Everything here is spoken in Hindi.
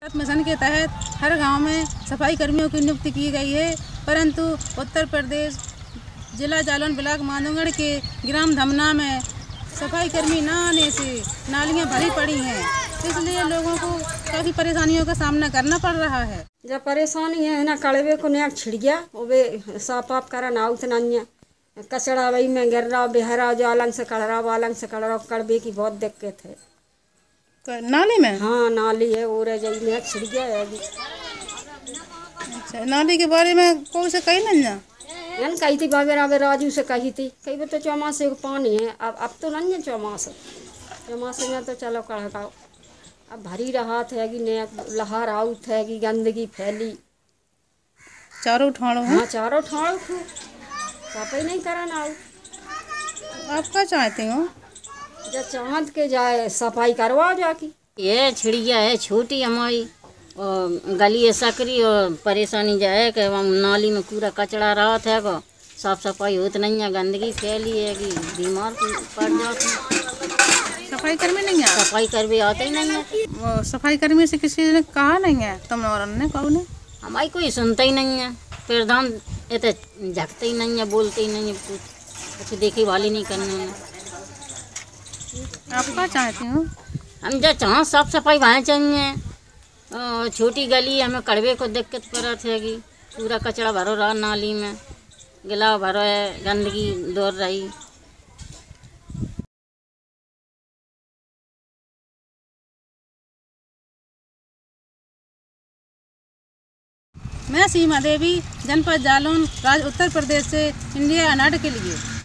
भारत मिशन के तहत हर गांव में सफाई कर्मियों की नियुक्ति की गई है, परंतु उत्तर प्रदेश जिला जालौन ब्लॉक माधौगढ़ के ग्राम धमना में सफाई कर्मी न आने से नालियां भरी पड़ी हैं। इसलिए लोगों को काफ़ी परेशानियों का सामना करना पड़ रहा है। जब परेशानी है ना, कड़वे को नया छिड़ गया वो वे साफ आप करा ना उतना कचड़ा वही में गिर रहा बेहरा जो अलग से कड़ रहा वो अलग से कड़ रहा। कड़वे की बहुत दिक्कत है। तो नाली में? हाँ नाली है वो रह नया छिड़ गया है अभी। अच्छा, नाली के बारे में कौन से कही नहीं कही थी बाबेरा राजू से कही थी कई बार तो चौमासे का पानी है। अब तो नहीं है चौमासे में तो चलो कड़काओ। अब भरी रहा है कि नया लहर आउट है कि गंदगी फैली चारों ठाणों। हाँ चारों ठाणों सफाई नहीं कराना। आप क्या चाहते हो? जब चाहत के जाए सफाई करवाओ जाके। ये छिड़िया है छोटी हमारी और गली है सकरी और परेशानी जाए कि नाली में पूरा कचड़ा रहा था को साफ सफाई होती नहीं है। गंदगी फैली है कि बीमार पड़ जाते हैं। सफाई कर्मी नहीं है? सफाई कर्मी आते ही नहीं है। वो सफाई कर्मी से किसी ने कहा नहीं है? तुम और ने कौन है? हमारी कोई सुनता ही नहीं है। प्रधान ये तो झकते ही नहीं है, बोलते ही नहीं है, कुछ देखी वाली नहीं करने में। आप क्या चाहते हो? हम जो चाह साफ सफाई वहाँ चाहिए। छोटी गली हमें कड़वे को दिक्कत पड़त है कि पूरा कचड़ा भरो रहा नाली में, गिला भरो है, गंदगी दौड़ रही। मैं सीमा देवी, जनपद जालौन, उत्तर प्रदेश से इंडिया अनाड के लिए।